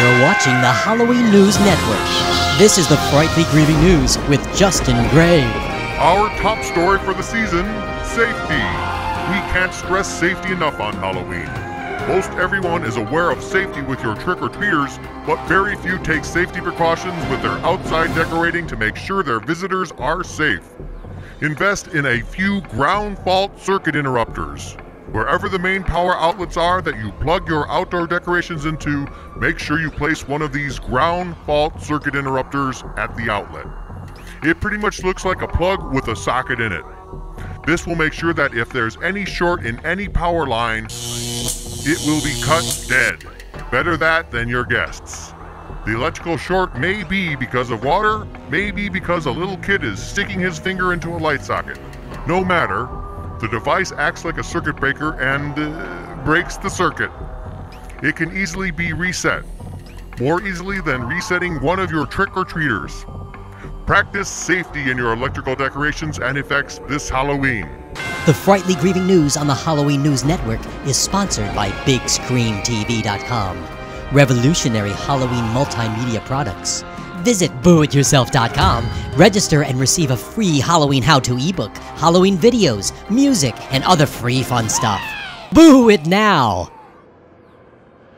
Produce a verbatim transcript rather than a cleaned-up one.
You're watching the Halloween News Network. This is the Frightfully Grieving News with Justin Gray. Our top story for the season, safety. We can't stress safety enough on Halloween. Most everyone is aware of safety with your trick-or-treaters, but very few take safety precautions with their outside decorating to make sure their visitors are safe. Invest in a few ground fault circuit interrupters. Wherever the main power outlets are that you plug your outdoor decorations into, make sure you place one of these ground fault circuit interrupters at the outlet. It pretty much looks like a plug with a socket in it. This will make sure that if there's any short in any power line, it will be cut dead. Better that than your guests. The electrical short may be because of water, may be because a little kid is sticking his finger into a light socket. No matter, the device acts like a circuit breaker and uh, breaks the circuit. It can easily be reset, more easily than resetting one of your trick-or-treaters. Practice safety in your electrical decorations and effects this Halloween. The Frightfully Grieving News on the Halloween News Network is sponsored by Big Screen T V dot com. Revolutionary Halloween multimedia products. Visit Boo It Yourself dot com, register and receive a free Halloween how-to ebook, Halloween videos, music, and other free fun stuff. Boo it now!